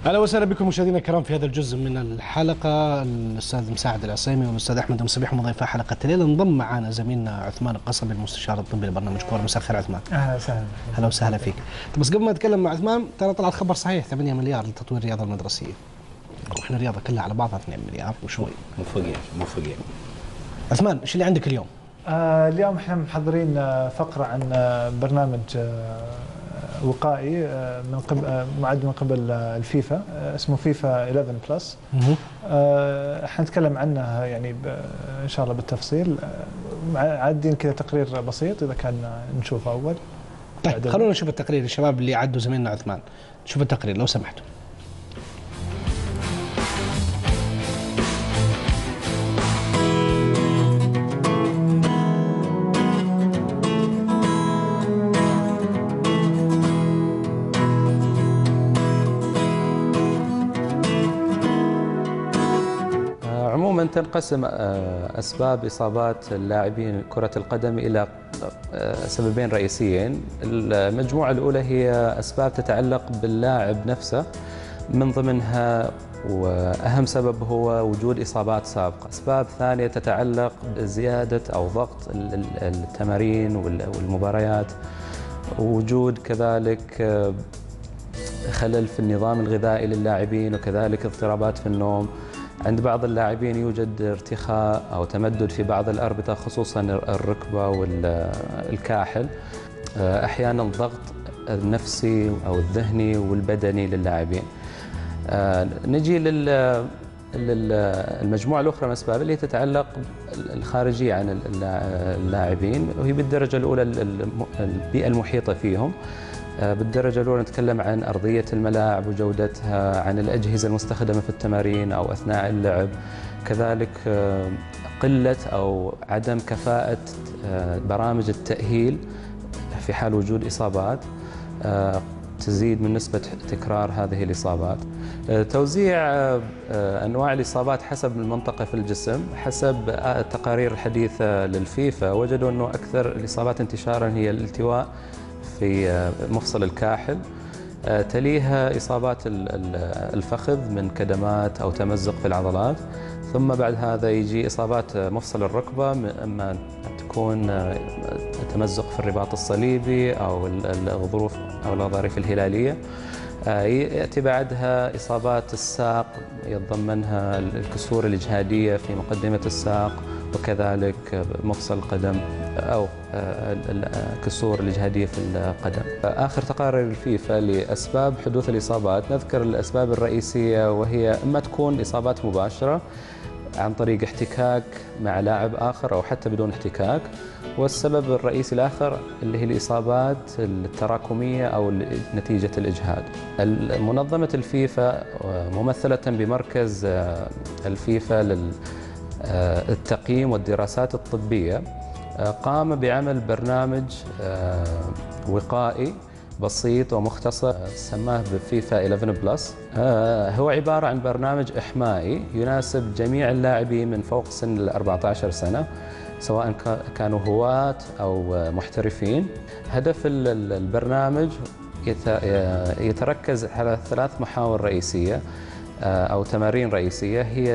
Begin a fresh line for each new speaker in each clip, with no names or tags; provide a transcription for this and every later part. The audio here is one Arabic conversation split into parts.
اهلا وسهلا بكم مشاهدينا الكرام في هذا الجزء من الحلقه. الاستاذ مساعد العصيمي والاستاذ احمد مصبيح مضيفا حلقه الليله. انضم معنا زميلنا عثمان القصبي المستشار الطبي لبرنامج كوره. مساء الخير عثمان.
اهلا وسهلا.
اهلا وسهلا فيك. طب بس قبل ما اتكلم مع عثمان، ترى طلع الخبر صحيح 8 مليار لتطوير الرياضه المدرسيه. واحنا الرياضه كلها على بعضها 2 مليار وشوي.
موفقين.
عثمان، ايش اللي عندك اليوم؟
اليوم احنا محضرين فقره عن برنامج وقائي من قبل معد من قبل الفيفا، اسمه فيفا 11 بلس. حنتكلم عنه يعني ان شاء الله بالتفصيل. عادين كذا تقرير بسيط اذا كان نشوفه اول.
طيب خلونا نشوف التقرير. الشباب اللي عدوا زميلنا عثمان، شوف التقرير لو سمحتوا.
عموما تنقسم أسباب إصابات اللاعبين كرة القدم إلى سببين رئيسيين. المجموعة الأولى هي أسباب تتعلق باللاعب نفسه، من ضمنها وأهم سبب هو وجود إصابات سابقة. أسباب ثانية تتعلق بزيادة أو ضغط التمارين والمباريات، ووجود كذلك خلل في النظام الغذائي للاعبين، وكذلك اضطرابات في النوم. عند بعض اللاعبين يوجد ارتخاء أو تمدد في بعض الأربطة، خصوصا الركبة والكاحل. أحيانا الضغط النفسي أو الذهني والبدني للاعبين. نجي للمجموعة الأخرى من الأسباب اللي تتعلق الخارجية عن اللاعبين، وهي بالدرجة الأولى البيئة المحيطة فيهم. بالدرجة الأولى نتكلم عن أرضية الملاعب وجودتها، عن الأجهزة المستخدمة في التمارين أو أثناء اللعب، كذلك قلة أو عدم كفاءة برامج التأهيل في حال وجود إصابات تزيد من نسبة تكرار هذه الإصابات. توزيع أنواع الإصابات حسب المنطقة في الجسم. حسب التقارير الحديثة للفيفا وجدوا أنه أكثر الإصابات انتشارا هي الالتواء في مفصل الكاحل، تليها إصابات الفخذ من كدمات أو تمزق في العضلات، ثم بعد هذا يجي إصابات مفصل الركبة، أما تكون تمزق في الرباط الصليبي أو الغضروف أو الغضاريف الهلالية. يأتي بعدها إصابات الساق، يتضمنها الكسور الإجهادية في مقدمة الساق، وكذلك مفصل القدم أو الكسور الإجهادية في القدم. آخر تقارير الفيفا لأسباب حدوث الإصابات نذكر الأسباب الرئيسية، وهي إما تكون إصابات مباشرة عن طريق احتكاك مع لاعب آخر أو حتى بدون احتكاك، والسبب الرئيسي الآخر اللي هي الإصابات التراكمية أو نتيجة الإجهاد. منظمة الفيفا ممثلة بمركز الفيفا للتقييم والدراسات الطبية قام بعمل برنامج وقائي بسيط ومختصر سماه بفيفا 11 بلس. هو عبارة عن برنامج إحمائي يناسب جميع اللاعبين من فوق سن 14 سنة، سواء كانوا هواة أو محترفين. هدف البرنامج يتركز على 3 محاور رئيسية أو تمارين رئيسية، هي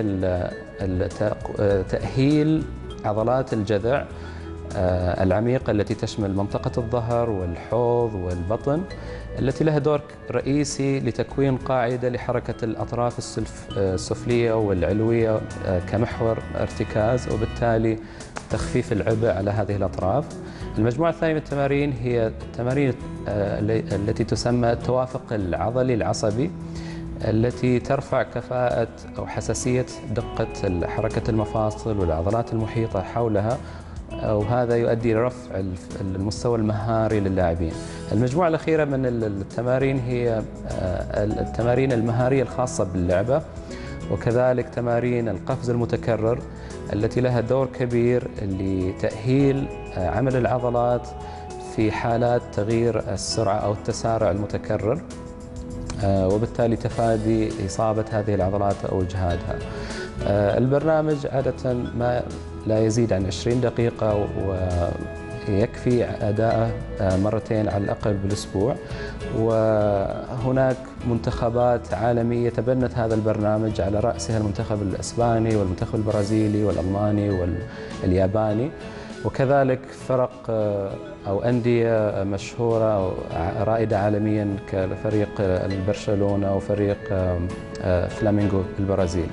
تأهيل عضلات الجذع العميقة التي تشمل منطقة الظهر والحوض والبطن، التي لها دور رئيسي لتكوين قاعدة لحركة الأطراف السفلية والعلوية كمحور ارتكاز، وبالتالي تخفيف العبء على هذه الأطراف. المجموعة الثانية من التمارين هي التمارين التي تسمى التوافق العضلي العصبي، التي ترفع كفاءة أو حساسية دقة حركة المفاصل والعضلات المحيطة حولها، وهذا يؤدي لرفع المستوى المهاري للاعبين. المجموعة الأخيرة من التمارين هي التمارين المهارية الخاصة باللعبة، وكذلك تمارين القفز المتكرر التي لها دور كبير لتأهيل عمل العضلات في حالات تغيير السرعة أو التسارع المتكرر، وبالتالي تفادي إصابة هذه العضلات أو إجهادها. البرنامج عادة ما لا يزيد عن 20 دقيقة، يكفي أداءه مرتين على الأقل بالأسبوع. وهناك منتخبات عالمية تبنت هذا البرنامج، على رأسها المنتخب الإسباني والمنتخب البرازيلي والألماني والياباني، وكذلك فرق أو أندية مشهورة أو رائدة عالميا كفريق برشلونة وفريق فلامينغو البرازيلي.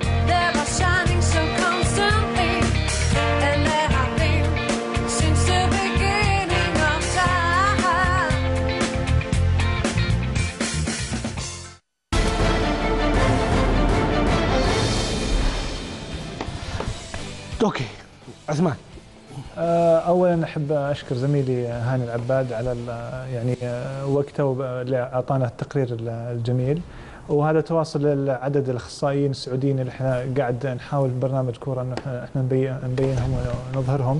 اوكي عثمان،
اولا احب اشكر زميلي هاني العباد على يعني وقته اللي اعطانا التقرير الجميل، وهذا تواصل لعدد الاخصائيين السعوديين اللي احنا قاعد نحاول ببرنامج كوره انه احنا نبينهم ونظهرهم.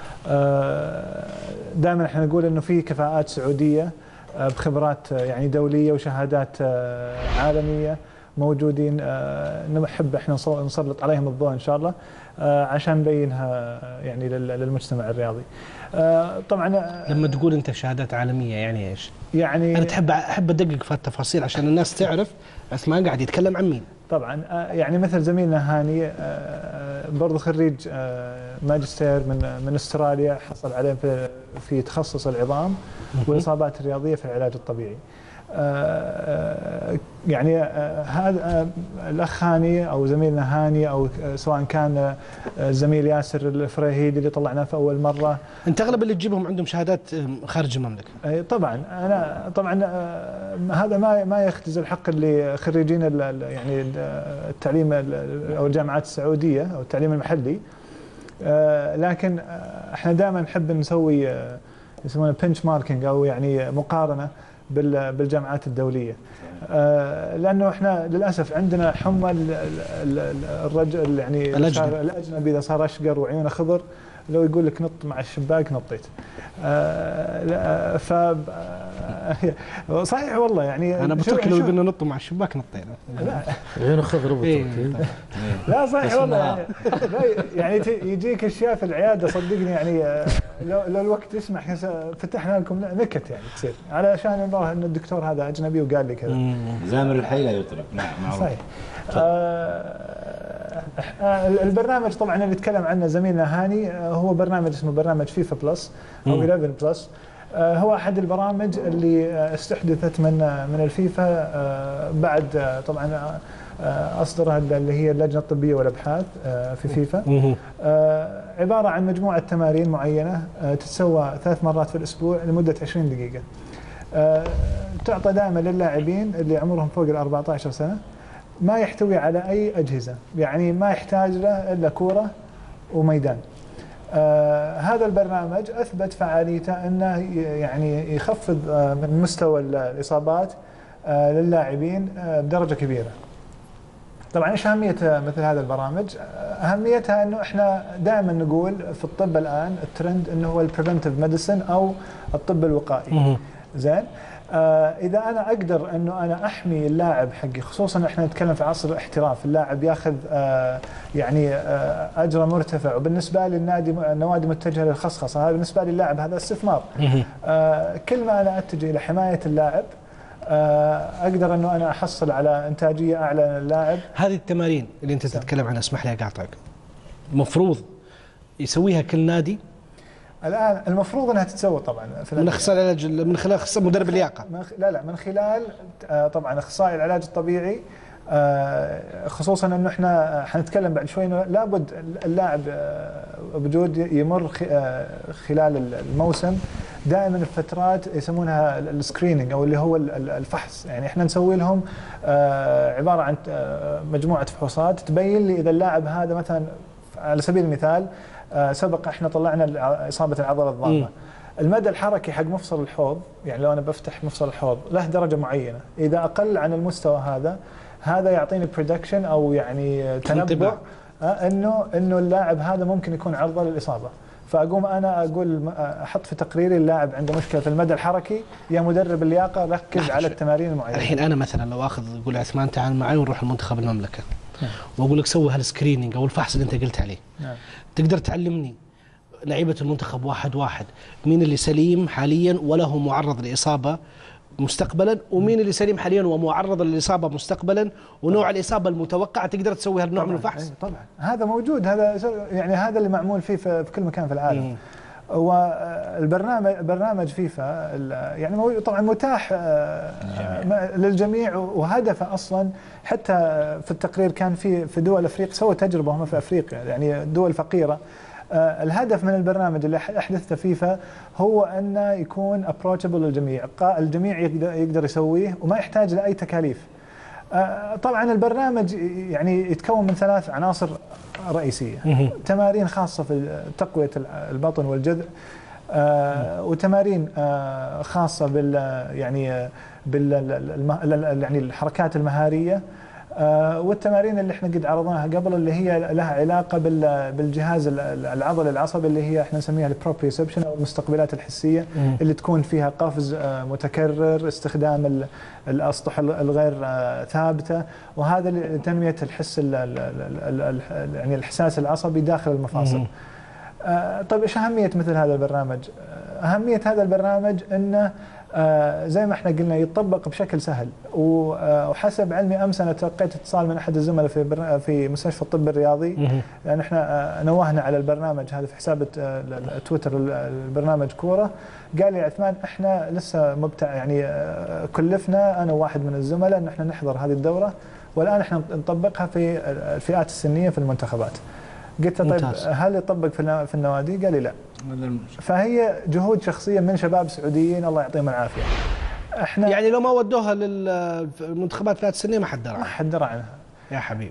دائما احنا نقول انه في كفاءات سعوديه بخبرات يعني دوليه وشهادات عالميه موجودين، نحب احنا نسلط عليهم الضوء ان شاء الله عشان نبينها يعني للمجتمع الرياضي. طبعا
لما تقول انت شهادات عالميه يعني ايش؟
يعني
انا احب ادقق في التفاصيل عشان الناس تعرف عثمان قاعد يتكلم عن مين.
طبعا يعني مثل زميلنا هاني برضو خريج ماجستير من استراليا، حصل عليه في تخصص العظام والاصابات الرياضيه في العلاج الطبيعي. يعني هذا الاخ هاني او زميلنا هاني او سواء كان الزميل ياسر الفريهيدي اللي طلعناه في اول مره،
انت اغلب اللي تجيبهم عندهم شهادات خارج المملكه.
طبعا انا طبعا هذا ما يختزل حق اللي خريجين يعني التعليم او الجامعات السعوديه او التعليم المحلي، لكن احنا دائما نحب نسوي يسمونه بنش ماركينج او يعني مقارنه بالجامعات الدوليه، لانه احنا للاسف عندنا حمى الرجل يعني الاجنبي اذا صار اشقر وعيونه خضر لو يقول لك نط مع الشباك نطيت. ف صحيح والله يعني
انا بتركي لو قلنا نط مع الشباك نطينا.
لا
عيونه خضر
لا صحيح والله يعني يجيك اشياء في العياده صدقني يعني لو الوقت يسمح فتحنا لكم نكت يعني تصير علشان نراه ان الدكتور هذا اجنبي وقال لي كذا.
زامر الحي لا يترك. نعم معروف.
صحيح. البرنامج طبعا اللي يتكلم عنه زميلنا هاني هو برنامج اسمه برنامج فيفا بلس او 11 بلس. هو احد البرامج اللي استحدثت من الفيفا بعد طبعا اصدرها اللي هي اللجنه الطبيه والابحاث في فيفا. عباره عن مجموعه تمارين معينه تتسوى 3 مرات في الاسبوع لمده 20 دقيقه. تعطى دائما للاعبين اللي عمرهم فوق ال 14 سنه، ما يحتوي على اي اجهزه، يعني ما يحتاج له الا كوره وميدان. هذا البرنامج اثبت فعاليته انه يعني يخفض من مستوى الاصابات للاعبين بدرجه كبيره. طبعا ايش اهميه مثل هذا البرامج؟ اهميتها انه احنا دائما نقول في الطب الان الترند انه هو البريفنتيف ميديسن او الطب الوقائي. زين؟ اذا انا اقدر انه انا احمي اللاعب حقي، خصوصا احنا نتكلم في عصر الاحتراف، اللاعب ياخذ يعني اجره مرتفع، وبالنسبه لي النوادي متجهه للخصخصه، هذا بالنسبه لي اللاعب هذا استثمار. كل ما انا اتجه الى حمايه اللاعب اقدر انه انا احصل على انتاجيه اعلى للاعب.
هذه التمارين اللي انت تتكلم عنها، اسمح لي اقاطعك، المفروض يسويها كل نادي؟
الان المفروض انها تتسوى طبعا
من خلال مدرب اللياقه.
لا من خلال طبعا اخصائي العلاج الطبيعي، خصوصا انه احنا حنتكلم بعد شوي انه لابد اللاعب بجود يمر خلال الموسم دائما الفترات يسمونها السكريننج او اللي هو الفحص، يعني احنا نسوي لهم عباره عن مجموعه فحوصات تبين لي اذا اللاعب هذا مثلا على سبيل المثال سبق احنا طلعنا اصابه العضله الضامه. المدى الحركي حق مفصل الحوض، يعني لو انا بفتح مفصل الحوض له درجه معينه، اذا اقل عن المستوى هذا يعطيني بريدكشن او يعني تنبؤ انه اللاعب هذا ممكن يكون عرضه للاصابه. فاقوم انا اقول احط في تقريري اللاعب عنده مشكله في المدى الحركي، يا مدرب اللياقه ركز على التمارين المعينه.
الحين انا مثلا لو اخذ اقول عثمان تعال معي ونروح المنتخب المملكه، واقول لك سوي هالسكريننج او الفحص اللي انت قلت عليه، تقدر تعلمني لعيبة المنتخب واحد واحد، مين اللي سليم حاليا وله معرض لإصابة مستقبلا، ومين اللي سليم حاليا ومعرض للإصابة مستقبلا، ونوع الإصابة المتوقعة تقدر تسوي هالنوع من الفحص؟
طبعا هذا موجود، هذا يعني هذا اللي معمول فيه في كل مكان في العالم. برنامج فيفا يعني طبعا متاح للجميع، وهدفه اصلا حتى في التقرير كان في دول افريقيا سووا تجربه هم في افريقيا يعني دول فقيره. الهدف من البرنامج اللي احدثته فيفا هو انه يكون ابروتشبل للجميع، الجميع يقدر يسويه وما يحتاج لاي تكاليف. طبعا البرنامج يعني يتكون من 3 عناصر رئيسيه، تمارين خاصه في تقويه البطن والجذع، وتمارين خاصه يعني يعني الحركات المهاريه، والتمارين اللي احنا قد عرضناها قبل اللي هي لها علاقه بالجهاز العضلي العصبي اللي هي احنا نسميها البروبريوسبشن او المستقبلات الحسيه، اللي تكون فيها قفز متكرر، استخدام الاسطح الغير ثابته، وهذا لتنميه الحس يعني الإحساس العصبي داخل المفاصل. طيب ايش اهميه مثل هذا البرنامج؟ اهميه هذا البرنامج انه زي ما احنا قلنا يتطبق بشكل سهل، وحسب علمي امس انا تلقيت اتصال من احد الزملاء في مستشفى الطب الرياضي، لان احنا نوهنا على البرنامج هذا في حساب تويتر البرنامج كوره، قال لي عثمان احنا لسه يعني كلفنا انا وواحد من الزملاء ان احنا نحضر هذه الدوره، والان احنا نطبقها في الفئات السنيه في المنتخبات. قلت له طيب هل يطبق في النوادي؟ قال لي لا. فهي جهود شخصيه من شباب سعوديين الله يعطيهم العافيه. احنا
يعني لو ما ودوها للمنتخبات فئات السنيه ما حد درى
ما حد درى عنها
يا حبيبي.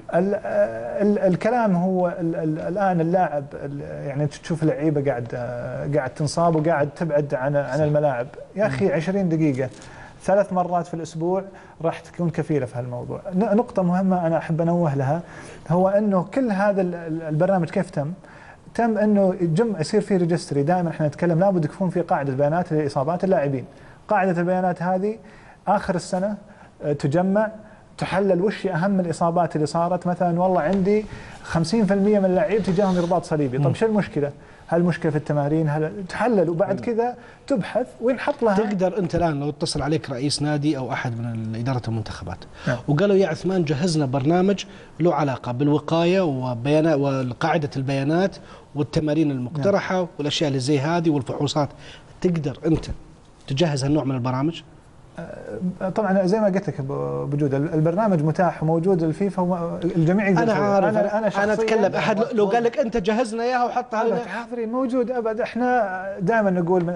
الكلام هو الان اللاعب يعني تشوف لعيبه قاعد تنصاب وقاعد تبعد عن الملاعب، يا اخي 20 دقيقه 3 مرات في الأسبوع راح تكون كفيلة في هالموضوع. نقطة مهمة أنا أحب أنوه لها هو أنه كل هذا البرنامج كيف تم أنه يصير فيه ريجستري. دائما احنا نتكلم لابد يكون في قاعدة بيانات لإصابات اللاعبين. قاعدة البيانات هذه آخر السنة تجمع، تحلل وش أهم الإصابات اللي صارت. مثلا والله عندي 50% من اللاعبين تجاههم رباط صليبي، طب شو المشكلة؟ هل المشكلة في التمارين؟ هل تحلل وبعد كذا تبحث وينحط لها.
تقدر انت الان لو اتصل عليك رئيس نادي او احد من اداره المنتخبات وقالوا يا عثمان جهزنا برنامج له علاقه بالوقايه وبيانات وقاعده البيانات والتمارين المقترحه والاشياء اللي زي هذه والفحوصات، تقدر انت تجهز هالنوع من البرامج؟
طبعا زي ما قلت لك بوجود البرنامج متاح وموجود الفيفا، الجميع يقدر.
انا عارف، انا اتكلم احد لو قال لك انت جهزنا اياها وحطها على
حاضرين موجود ابد. احنا دائما نقول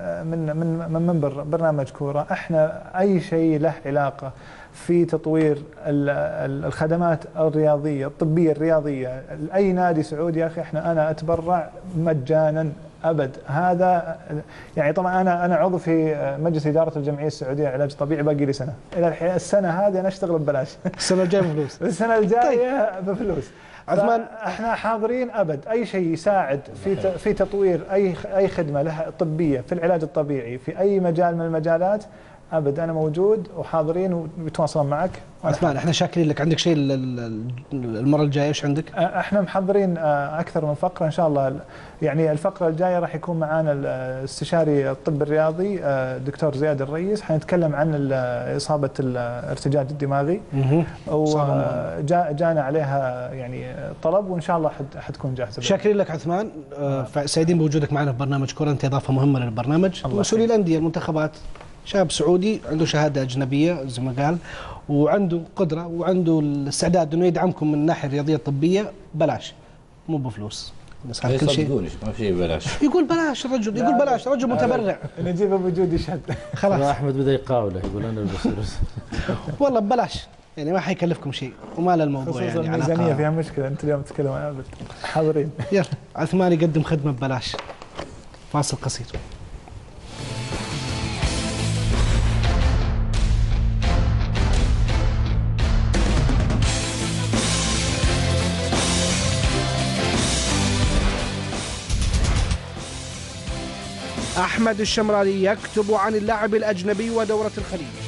من منبر برنامج كوره، احنا اي شيء له علاقه في تطوير الخدمات الرياضيه الطبيه الرياضيه لاي نادي سعودي يا اخي انا اتبرع مجانا ابد. هذا يعني طبعا انا عضو في مجلس اداره الجمعيه السعوديه للعلاج الطبيعي، باقي لي سنه الى الحين. السنه هذه انا اشتغل ببلاش.
السنه الجايه بفلوس.
السنه الجايه بفلوس. عثمان احنا حاضرين ابد، اي شيء يساعد في تطوير اي خدمه لها طبيه في العلاج الطبيعي في اي مجال من المجالات ابد انا موجود وحاضرين وبيتواصلون معك.
عثمان احنا شاكرين لك. عندك شيء المره الجايه ايش عندك؟
احنا محضرين اكثر من فقره ان شاء الله. يعني الفقره الجايه راح يكون معنا الاستشاري الطب الرياضي دكتور زياد الرئيس، حنتكلم عن اصابه الارتجاج الدماغي وجانا عليها يعني طلب، وان شاء الله حتكون جاهزه.
شاكرين لك عثمان، سعيدين بوجودك معنا في برنامج كوره، انت اضافه مهمه للبرنامج. مسؤولي الانديه المنتخبات شاب سعودي عنده شهاده اجنبيه زي ما قال، وعنده قدره وعنده الاستعداد انه يدعمكم من الناحيه الرياضيه الطبيه ببلاش مو بفلوس.
بس كل شيء ما في بلاش.
يقول بلاش الرجل، يقول بلاش، رجل متبرع.
نجيبه بوجود يشهد.
خلاص
احمد بدا يقاوله يقول انا الفلوس.
والله ببلاش يعني ما حيكلفكم شيء وما له الموضوع.
خصوصا يعني الميزانيه فيها مشكله. انت اليوم تتكلم عن حاضرين.
يلا عثمان يقدم خدمه ببلاش. فاصل قصير. أحمد الشمراني يكتب عن اللاعب الأجنبي ودورة الخليج.